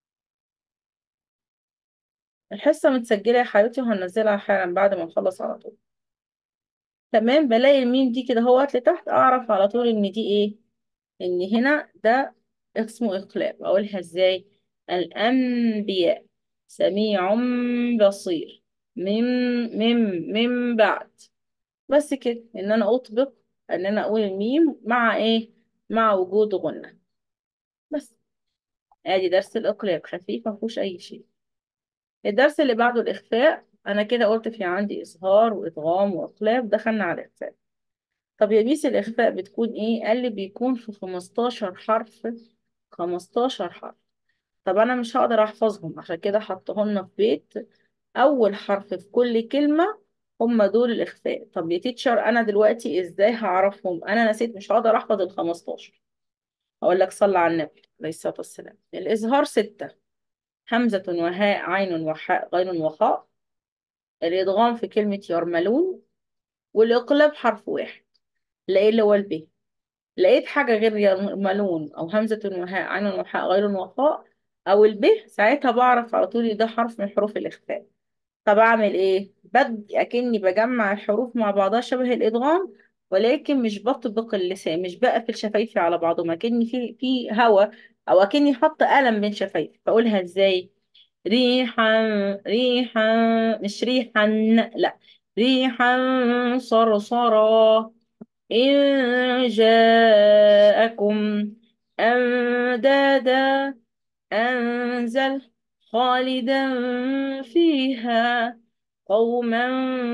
الحصه متسجله يا حبيبتي، وهنزلها حالا بعد ما نخلص على طول. تمام، بلاقي الميم دي كده هوت لتحت، اعرف على طول ان دي ايه، ان هنا ده اسمه اقلاب. اقولها ازاي؟ الانبياء، سميع بصير، من من من بعد. بس كده، ان انا اطبق، ان انا اقول الميم مع ايه، مع وجود غنة. بس ادي درس الاقلاب، خفيف ما فيهوش اي شيء. الدرس اللي بعده الاخفاء. انا كده قلت في عندي اظهار وادغام واقلاب، دخلنا على الاخفاء. طب يا بيس الإخفاء بتكون إيه؟ قال لي بيكون في خمستاشر حرف. خمستاشر حرف. طب أنا مش هقدر أحفظهم، عشان كده حطهم لنا في بيت. أول حرف في كل كلمة هم دول الإخفاء. طب يا تيتشر أنا دلوقتي إزاي هعرفهم؟ أنا نسيت، مش هقدر أحفظ الخمستاشر. أقول لك صلى على النبي عليه الصلاة والسلام. الإظهار ستة: همزة وهاء عين وحاء غين وخاء. الإدغام في كلمة يرملون. والإقلاب حرف واحد، لا اللي هو الب. لقيت حاجة غير يرملون أو همزة وهاء عين وحاء غير وخاء أو الب، ساعتها بعرف على طول إن ده حرف من حروف الإخفاء. طب أعمل إيه؟ بد أكني بجمع الحروف مع بعضها شبه الإدغام، ولكن مش بطبق اللسان، مش بقفل شفايفي على بعضهم، أكني في في هوا، أو أكني حاطة قلم بين شفايفي. بقولها إزاي؟ ريحا، ريحا، مش ريحا، لا، ريحا صرصرا، إن جاءكم أندادا، أنزل خالدا فيها قوما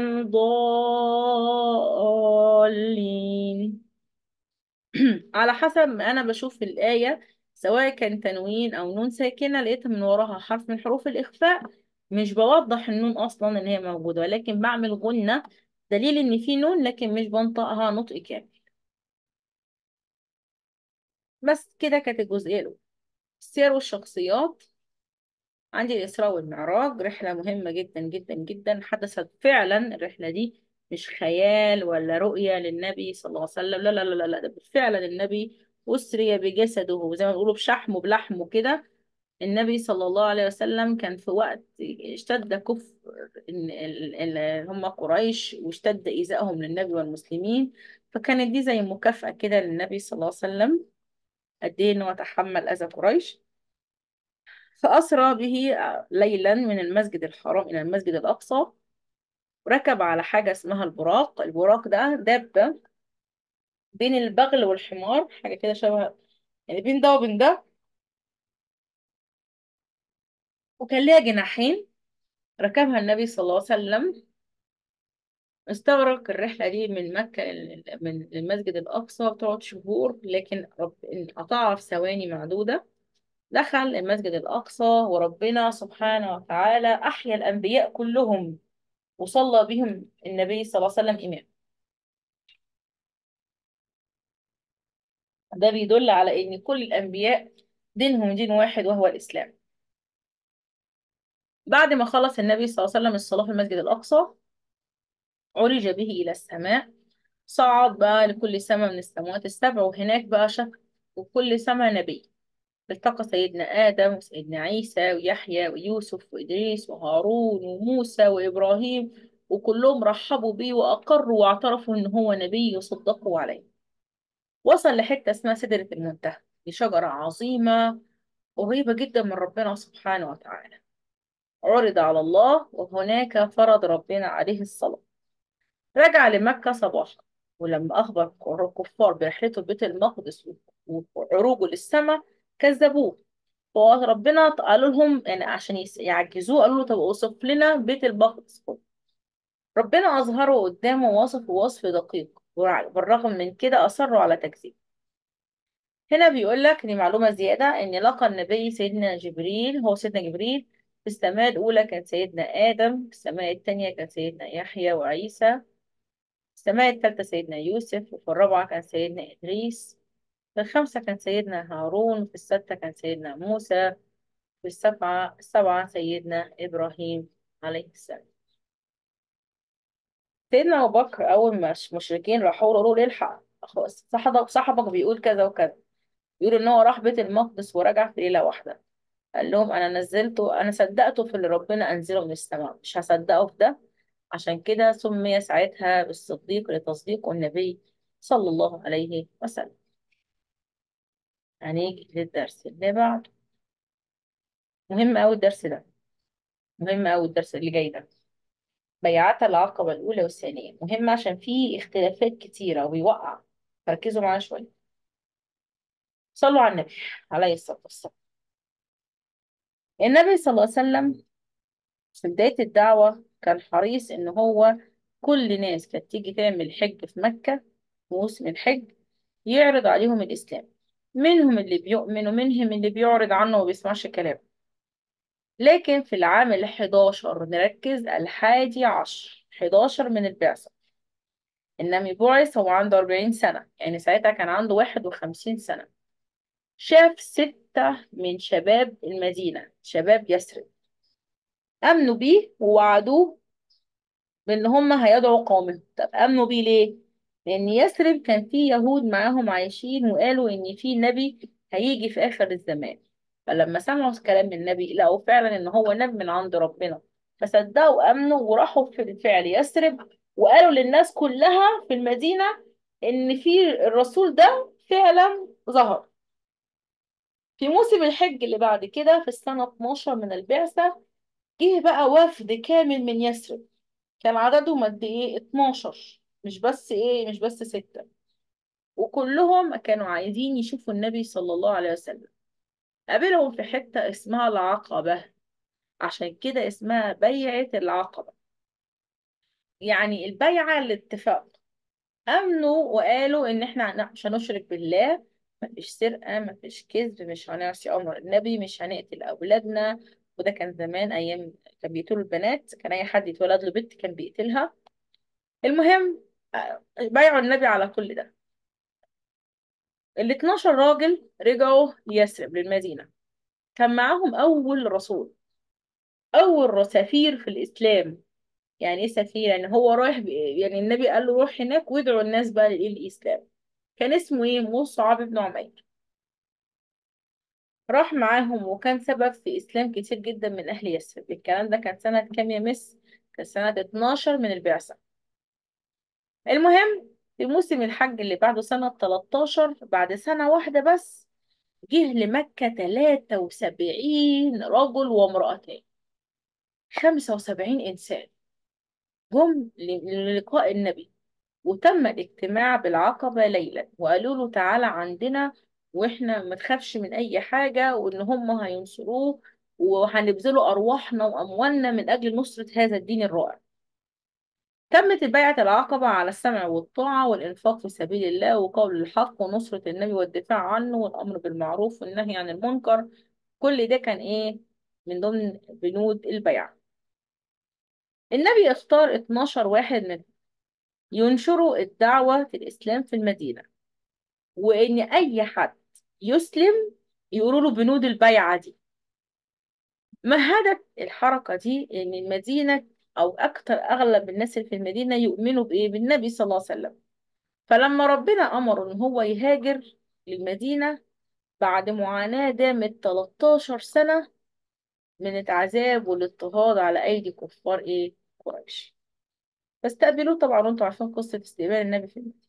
ضالين. على حسب ما أنا بشوف الآية، سواء كان تنوين أو نون ساكنة لقيتها من وراها حرف من حروف الإخفاء، مش بوضح النون أصلا إن هي موجودة، ولكن بعمل غنة، دليل إن في نون لكن مش بنطقها نطق كامل. بس كده كانت الجزئية الأولى. السير والشخصيات. عندي الإسراء والمعراج، رحلة مهمة جدا جدا جدا، حدثت فعلا. الرحلة دي مش خيال ولا رؤية للنبي صلى الله عليه وسلم، لا لا لا لا لا، ده فعلا النبي أسري بجسده، زي ما بيقولوا بشحمه بلحمه كده. النبي صلى الله عليه وسلم كان في وقت اشتد كفر ال- ال- ال- هم قريش، واشتد إيذائهم للنبي والمسلمين. فكانت دي زي مكافأة كده للنبي صلى الله عليه وسلم، قد ايه ان هو تحمل اذى قريش. فاسرى به ليلا من المسجد الحرام الى المسجد الاقصى، وركب على حاجه اسمها البراق. البراق ده دابه بين البغل والحمار، حاجه كده شبه، يعني بين ده وبين ده، وكان ليها جناحين. ركبها النبي صلى الله عليه وسلم. استغرق الرحله دي من مكه لل- من المسجد الاقصى بتقعد شهور، لكن رب قطعها في ثواني معدوده. دخل المسجد الأقصى، وربنا سبحانه وتعالى أحيا الأنبياء كلهم، وصلى بهم النبي صلى الله عليه وسلم إمام. ده بيدل على إن كل الأنبياء دينهم دين واحد وهو الإسلام. بعد ما خلص النبي صلى الله عليه وسلم الصلاة في المسجد الأقصى، عرج به إلى السماء. صعد بقى لكل سماء من السماوات السبع، وهناك بقى شاف وكل سماء نبي. التقى سيدنا آدم وسيدنا عيسى ويحيى ويوسف وإدريس وهارون وموسى وإبراهيم، وكلهم رحبوا بيه وأقروا واعترفوا إن هو نبي وصدقوا عليه. وصل لحتة اسمها سدرة المنتهى، دي شجرة عظيمة قريبة جدا من ربنا سبحانه وتعالى. عرض على الله، وهناك فرض ربنا عليه الصلاة. رجع لمكة صباحا، ولما أخبر الكفار برحلته لبيت المقدس وعروجه للسماء كذبوه. فربنا قالوا لهم يعني عشان يس- يعجزوه، قالوا له طب اوصف لنا بيت المقدس. ربنا أظهره قدامه ووصفه وصف دقيق، بالرغم من كده أصروا على تكذيب. هنا بيقول لك دي معلومة زيادة، إن لقى النبي سيدنا جبريل، هو سيدنا جبريل في السماء الأولى كان سيدنا آدم، في السماء الثانية كان سيدنا يحيى وعيسى، السماء الثالثة سيدنا يوسف، وفي الرابعة كان سيدنا إدريس، في الخامسة كان سيدنا هارون، في السادسة كان سيدنا موسى، في السبعة السبعة سيدنا إبراهيم عليه السلام. سيدنا أبو بكر أول ما المشركين راحوا له قالوا له الحق، أخو- صاحبك صاحبك بيقول كذا وكذا، بيقول إن هو راح بيت المقدس ورجع في ليلة واحدة. قال لهم أنا نزلته، أنا صدقته في اللي ربنا أنزله من السماء، مش هصدقه في ده. عشان كده سمي ساعتها بالصديق لتصديق النبي صلى الله عليه وسلم. هنيجي للدرس اللي بعده. مهم أوي الدرس ده، مهم أوي الدرس اللي جاي ده. بيعات العقبة الأولى والثانية مهم عشان فيه اختلافات كتيرة وبيوقع. فركزوا معايا شوية. صلوا على النبي عليه الصلاة والسلام. النبي صلى الله عليه وسلم في بداية الدعوة كان حريص إن هو كل ناس كانت تيجي تعمل حج في مكة، موسم الحج، يعرض عليهم الإسلام. منهم اللي بيؤمن ومنهم اللي بيعرض عنه وما بيسمعش كلامه. لكن في العام الحداشر، نركز، الحادي عشر حداشر من البعثة، النبي بعث هو عنده أربعين سنة، يعني ساعتها كان عنده واحد وخمسين سنة. شاف ستة من شباب المدينة، شباب يثرب، آمنوا بيه ووعدوه بان هم هيدعوا قومهم. طب امنوا بيه ليه؟ لان يثرب كان فيه يهود معاهم عايشين، وقالوا ان في نبي هيجي في اخر الزمان. فلما سمعوا كلام النبي لقوا فعلا ان هو نبي من عند ربنا، فصدقوا وامنوا وراحوا في الفعل يثرب، وقالوا للناس كلها في المدينة ان في الرسول ده فعلا ظهر. في موسم الحج اللي بعد كده في السنة اتناشر من البعثة، جه بقى وفد كامل من يثرب. كان عددهم قد ايه؟ اتناشر، مش بس ايه، مش بس ستة. وكلهم كانوا عايزين يشوفوا النبي صلى الله عليه وسلم. قابلهم في حتة اسمها العقبة، عشان كده اسمها بيعة العقبة، يعني البيعة الاتفاق. امنوا وقالوا ان احنا مش هنشرك بالله، مفيش سرقة، مفيش كذب، مش هنعصي امر النبي، مش هنقتل اولادنا. وده كان زمان، ايام كان بيقتلوا البنات، كان اي حد يتولد له بنت كان بيقتلها. المهم، آه، بايعوا النبي على كل ده. ال اتناشر راجل رجعوا يثرب للمدينة، كان معاهم أول رسول، أول سفير في الإسلام. يعني إيه سفير؟ يعني هو رايح ب... يعني النبي قال له روح هناك وادعوا الناس بقى للإسلام. كان اسمه إيه؟ مصعب بن عمير. راح معاهم وكان سبب في إسلام كتير جدا من أهل يثرب. الكلام ده كان سنة كام يا مس؟ كان سنة اتناشر من البعثة. المهم، في موسم الحج اللي بعده سنة تلتاشر، بعد سنة واحدة بس، جه لمكة تلاتة وسبعين رجل وامرأتان، خمسة وسبعين إنسان جم ل- للقاء النبي. وتم الاجتماع بالعقبة ليلا، وقالوا له تعالى عندنا واحنا ما تخافش من أي حاجة، وإن هم هينصروه وهنبذلوا أرواحنا وأموالنا من أجل نصرة هذا الدين الرائع. تمت البيعة العقبة على السمع والطاعة والإنفاق في سبيل الله وقول الحق ونصرة النبي والدفاع عنه والأمر بالمعروف والنهي عن المنكر. كل ده كان إيه؟ من ضمن بنود البيعة. النبي اختار اتناشر واحد منهم ينشروا الدعوة في الإسلام في المدينة، وإن أي حد يسلم يقولوا له بنود البيعة دي. مهدت الحركة دي إن المدينة أو أكتر أغلب الناس اللي في المدينة يؤمنوا بإيه؟ بالنبي صلى الله عليه وسلم. فلما ربنا أمره إن هو يهاجر للمدينة بعد معاناة دامت تلتاشر سنة من العذاب والاضطهاد على أيدي كفار إيه؟ قريش. فاستقبلوه طبعا، وانتوا عارفين قصة استقبال النبي في المدينة.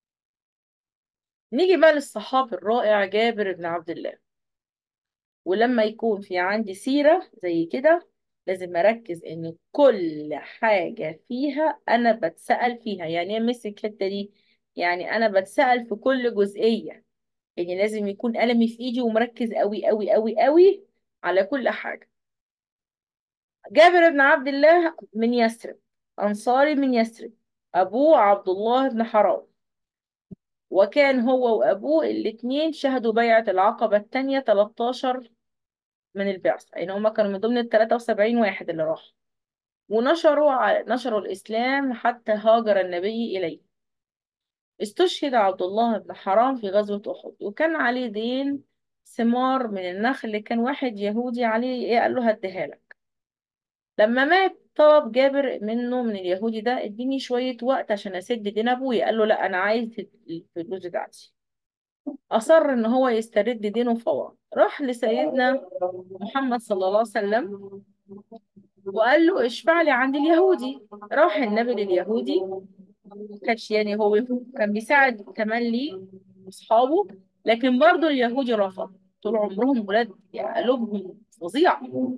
نيجي بقى للصحابي الرائع جابر بن عبد الله. ولما يكون في عندي سيرة زي كده لازم أركز إن كل حاجة فيها أنا بتسأل فيها. يعني إيه مسك الحتة دي؟ يعني أنا بتسأل في كل جزئية. يعني لازم يكون قلمي في إيدي ومركز أوي أوي أوي أوي على كل حاجة. جابر بن عبد الله من يثرب، أنصاري من يثرب. أبوه عبد الله بن حرام، وكان هو وأبوه الاتنين شهدوا بيعة العقبة التانية تلتاشر من البعثة. يعني هما كانوا من ضمن ال تلاتة وسبعين واحد اللي راح، ونشروا ع- نشروا الإسلام حتى هاجر النبي إليه. استشهد عبد الله بن حرام في غزوة أحد، وكان عليه دين ثمار من النخل اللي كان واحد يهودي عليه إيه، قال له هديها لك. لما مات طلب جابر منه من اليهودي ده اديني شوية وقت عشان أسد دين أبويا. قال له لا، أنا عايز الفلوس بتاعتي. أصر إن هو يسترد دينه فورا. راح لسيدنا محمد صلى الله عليه وسلم وقال له اشفع لي عند اليهودي. راح النبي لليهودي، كانش يعني هو كان بيساعد كمان ليه اصحابه، لكن برضه اليهودي رفض. طول عمرهم ولاد يعني قلوبهم فظيعة.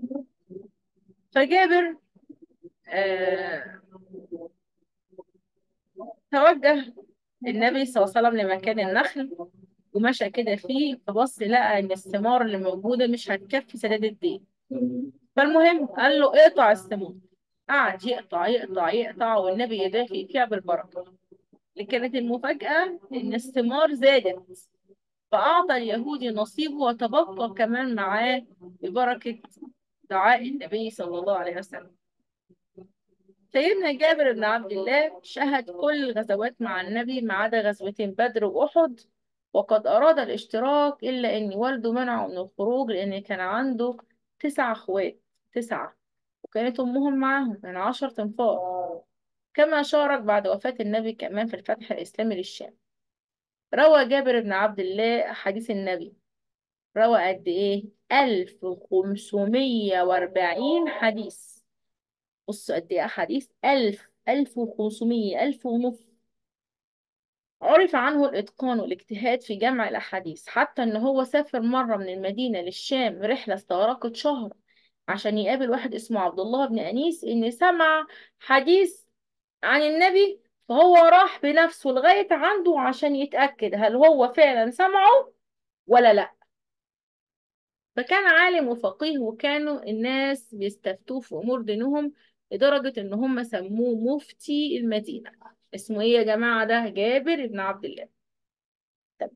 فجابر آه توجه النبي صلى الله عليه وسلم لمكان النخل، ومشى كده فيه، فبص لقى ان الثمار اللي موجودة مش هتكفي سداد الدين. فالمهم قال له اقطع الثمار. قعد يقطع يقطع يقطع، والنبي يدافع فيها بالبركة. اللي كانت المفاجأة إن الثمار زادت، فأعطى اليهودي نصيبه وتبقى كمان معاه ببركة دعاء النبي صلى الله عليه وسلم. سيدنا جابر بن عبد الله شهد كل الغزوات مع النبي ما عدا غزوتين بدر وأحد، وقد أراد الاشتراك إلا إن والده منعه من الخروج لأن كان عنده تسع أخوات. تسعة، وكانت أمهم معاهم، يعني عشر تنفار. كما شارك بعد وفاة النبي كمان في الفتح الإسلامي للشام. روى جابر بن عبد الله حديث النبي، روى قد ايه؟ ألف وخمسمية وأربعين حديث. بصوا قد ايه أحاديث، ألف، ألف وخمسمية، ألف ونص. عرف عنه الإتقان والاجتهاد في جمع الأحاديث، حتى إن هو سافر مرة من المدينة للشام رحلة استغرقت شهر عشان يقابل واحد اسمه عبد الله بن أنيس إن سمع حديث عن النبي. فهو راح بنفسه لغاية عنده عشان يتأكد هل هو فعلا سمعه ولا لا. فكان عالم وفقيه، وكانوا الناس بيستفتوه في أمور دينهم لدرجة إن هم سموه مفتي المدينة. اسمه إيه يا جماعة؟ ده جابر بن عبد الله. طب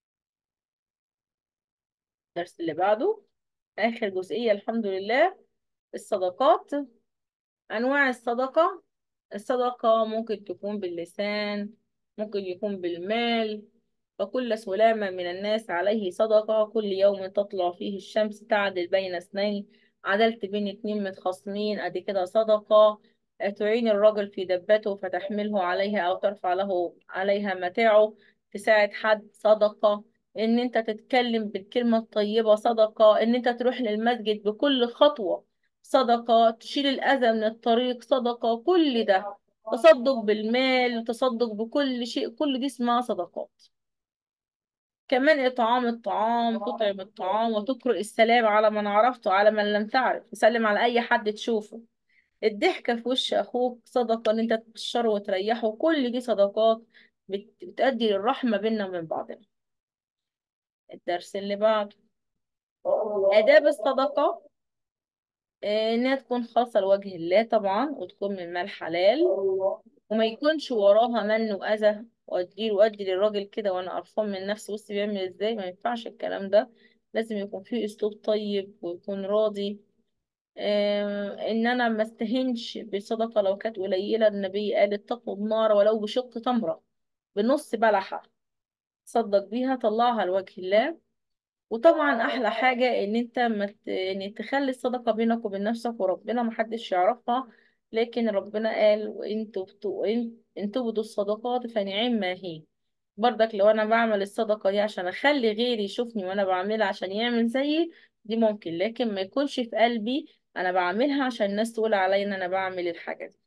الدرس اللي بعده، آخر جزئية الحمد لله، الصدقات. أنواع الصدقة. الصدقة ممكن تكون باللسان، ممكن يكون بالمال. فكل سلامة من الناس عليه صدقة، كل يوم تطلع فيه الشمس تعدل بين اثنين. عدلت بين اتنين متخاصمين ادي كده صدقة. تعين الرجل في دبته فتحمله عليها او ترفع له عليها متاعه. تساعد حد صدقة. ان انت تتكلم بالكلمة الطيبة صدقة. ان انت تروح للمسجد بكل خطوة صدقة. تشيل الأذى من الطريق صدقة. كل ده تصدق بالمال، تصدق بكل شيء، كل دي اسمها صدقات. كمان إطعام الطعام، تطعم الطعام وتقرأ السلام على من عرفته على من لم تعرف، تسلم على أي حد تشوفه. الضحكة في وش أخوك صدقة، إن أنت تبشره وتريحه. كل دي صدقات بت- بتؤدي للرحمة بيننا وبين بعضنا. الدرس اللي بعده، آداب الصدقة. آه، إنها تكون خاصة لوجه الله طبعا، وتكون من مال حلال، وما يكونش وراها من وأذى. وأدي وأدي للراجل كده وأنا قرفان من نفسي، بصي بيعمل إزاي. ما ينفعش الكلام ده. لازم يكون فيه أسلوب طيب ويكون راضي. آه، إن أنا ما استهنش بصدقة لو كانت قليلة. النبي قال اتقوا النار ولو بشق تمرة، بنص بلحة تصدق بيها طلعها لوجه الله. وطبعا احلى حاجة ان انت مت... ان تخلي الصدقة بينك وبين نفسك وربنا، محدش يعرفها. لكن ربنا قال وان تبتوا وان ان تبدوا الصدقات فنعم ما هي. برضك لو انا بعمل الصدقة دي عشان اخلي غيري يشوفني وانا بعملها عشان يعمل زيي، دي ممكن. لكن ما يكونش في قلبي انا بعملها عشان الناس تقول عليا ان انا بعمل الحاجة دي.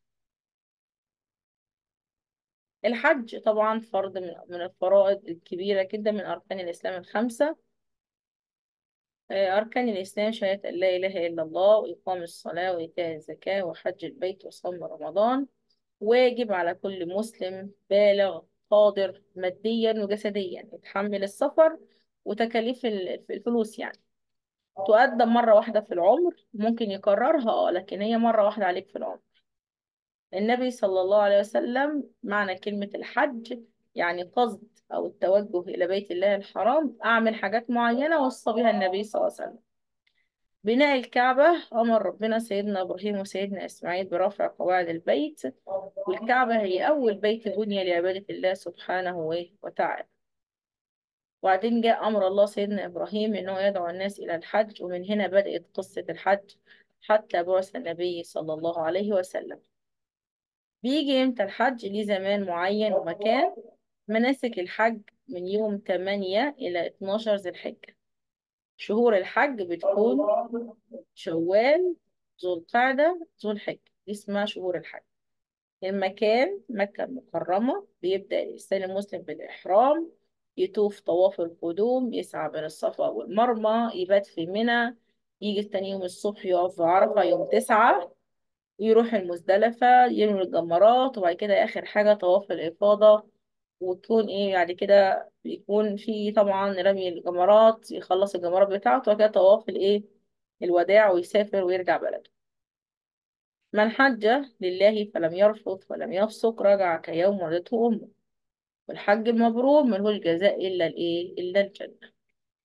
الحج طبعا فرض من من الفرائض الكبيرة جدا من أركان الإسلام الخمسة. آه، أركان الإسلام شهادة أن لا إله إلا الله، وإقام الصلاة، وإيتاء الزكاة، وحج البيت، وصوم رمضان. واجب على كل مسلم بالغ قادر ماديا وجسديا يتحمل السفر وتكاليف ال- الفلوس يعني. تقدم مرة واحدة في العمر، ممكن يكررها اه لكن هي مرة واحدة عليك في العمر. النبي صلى الله عليه وسلم معنى كلمة الحج يعني قصد أو التوجه إلى بيت الله الحرام، أعمل حاجات معينة وصى بها النبي صلى الله عليه وسلم. بناء الكعبة، أمر ربنا سيدنا إبراهيم وسيدنا إسماعيل برفع قواعد البيت. والكعبة هي أول بيت بني لعبادة الله سبحانه وتعالى. وبعدين جاء أمر الله سيدنا إبراهيم إنه يدعو الناس إلى الحج، ومن هنا بدأت قصة الحج حتى بعث النبي صلى الله عليه وسلم. بيجي امتى الحج؟ ليه زمان معين ومكان. مناسك الحج من يوم ثمانية إلى اتناشر ذي الحجة. شهور الحج بتكون شوال، ذو القعدة، ذو الحجة، دي اسمها شهور الحج. المكان مكة المكرمة. بيبدأ الإنسان المسلم بالإحرام، يطوف طواف القدوم، يسعى بين الصفا والمروة، يبات في منى، يجي تاني يوم الصبح يقف في عرفة يوم تسعة، يروح المزدلفة يرمي الجمرات، وبعد كده آخر حاجة طواف الإفاضة. وتكون إيه بعد كده؟ بيكون في طبعا رمي الجمرات، يخلص الجمرات بتاعته، وبعد كده طواف الإيه، الوداع، ويسافر ويرجع بلده. من حج لله فلم يرفث ولم يفسق رجع كيوم ولدته أمه. والحج المبرور ملهوش جزاء إلا الإيه، إلا الجنة.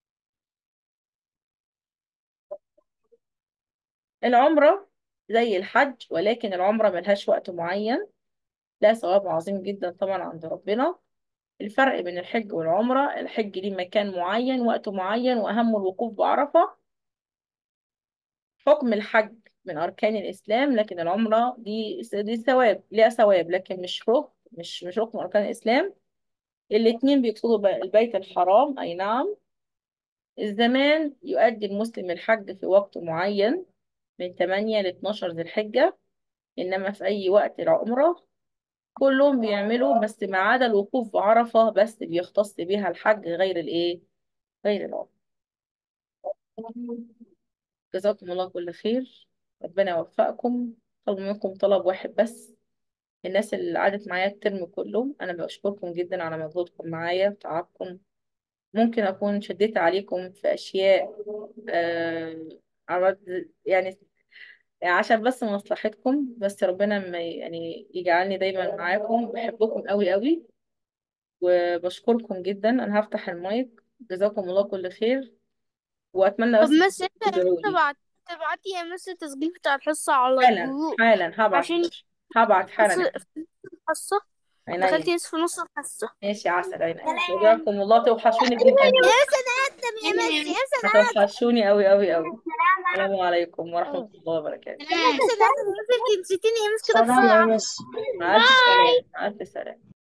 العمرة زي الحج، ولكن العمرة ملهاش وقت معين، لا ثواب عظيم جدا طبعا عند ربنا. الفرق بين الحج والعمرة: الحج ليه مكان معين، وقت معين، وأهم الوقوف بعرفة. حكم الحج من أركان الإسلام، لكن العمرة دي دي ثواب، ليها ثواب لكن مش ركن، مش مش ركن من أركان الإسلام. الاتنين بيقصدوا ب- البيت الحرام، أي نعم. الزمان يؤدي المسلم الحج في وقت معين من ثمانية ل اتناشر ذي الحجة، إنما في أي وقت العمرة كلهم بيعملوا، بس ما عدا الوقوف بعرفة بس بيختص بيها الحج، غير الإيه، غير العمرة. جزاكم الله كل خير، ربنا يوفقكم. طلب منكم طلب واحد بس: الناس اللي قعدت معايا الترم كله أنا بشكركم جدا على مجهودكم معايا وتعبكم. ممكن أكون شديت عليكم في أشياء، آه عملت- يعني عشان بس مصلحتكم، بس ربنا ما يعني يجعلني دايما معاكم. بحبكم قوي قوي وبشكركم جدا. أنا هفتح المايك. جزاكم الله كل خير، وأتمنى طب بس مس انت تدعوا لي. تبعت تبعتي يا مس التسجيل بتاع الحصة على حالا الجروب حالا هبعت عشان يا باشا. هبعت نص حالا. في الحصة. عينيا. دخلتي نص في نص الحصة. ماشي عسل، عينيا. سلام. ودعكم الله، توحشوني جدا يا جدا. مس انا ادم يا مس يا مس انا ادم. هتوحشوني قوي قوي قوي. السلام عليكم ورحمة الله وبركاته. يا مس انا ادم، يا مس انت نسيتيني يا مس كده سلام يا بسرعة. مس. مع ألف سلامة، مع ألف سلامة.